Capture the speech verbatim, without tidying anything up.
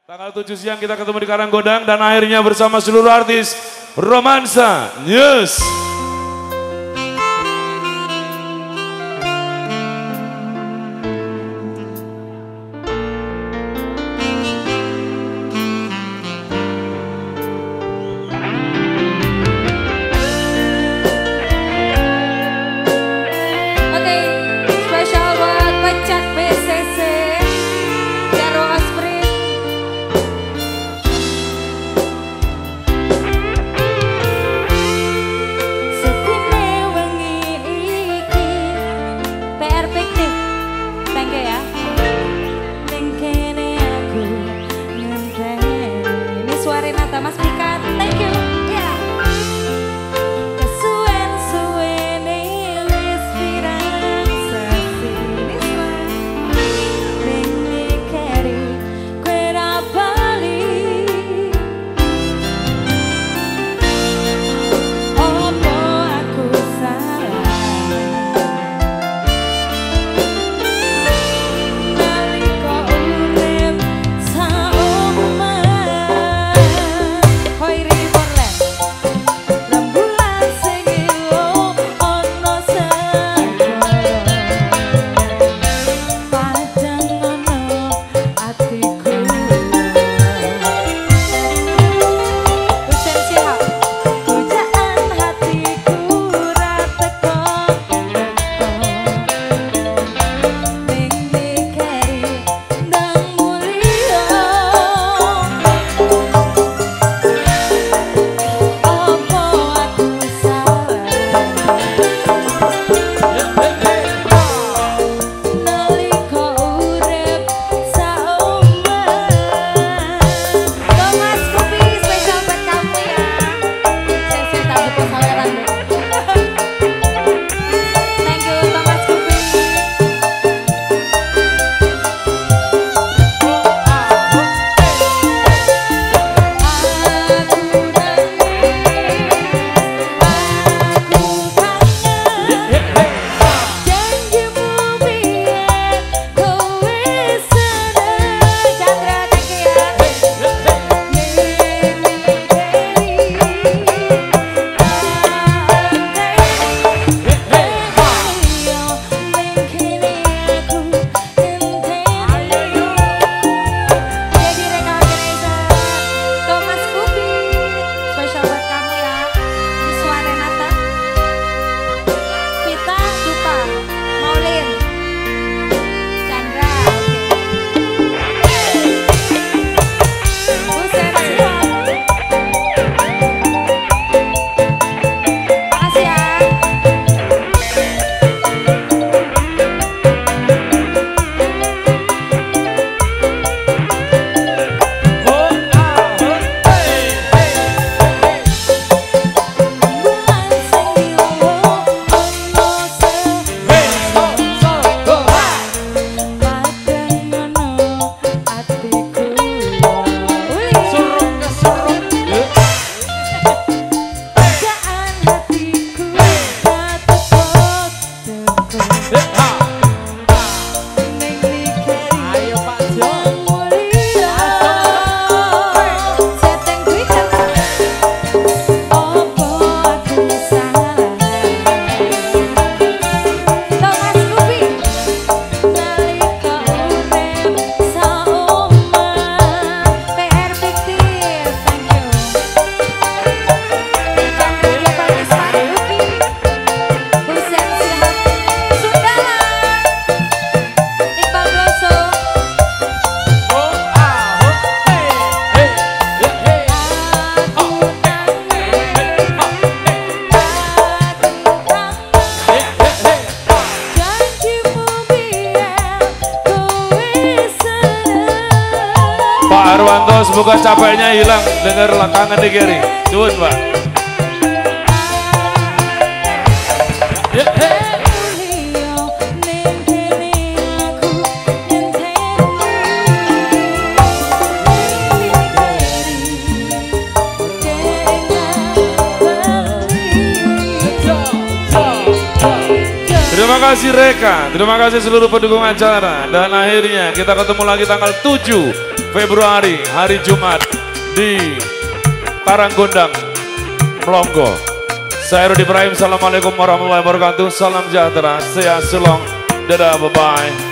Tanggal tujuh siang kita ketemu di Karanggodang dan akhirnya bersama seluruh artis Romansa News. Mas Mika, thank you. Yeah. Kesuwen suwene wis pirang sasi niswan ning mikiri kowe ra bali. Opo aku salah nalika urip saomah. Pak Arwanto, semoga capeknya hilang dengar kangen di kiri. Cuun Pak. Terima kasih Reka, terima kasih seluruh pendukung acara. Dan akhirnya kita ketemu lagi tanggal tujuh Februari, hari Jumat di Karanggondang, Melongo. Saya Rudi Ibrahim, assalamualaikum warahmatullahi wabarakatuh. Salam sejahtera, saya Sulong, dadah, bye-bye.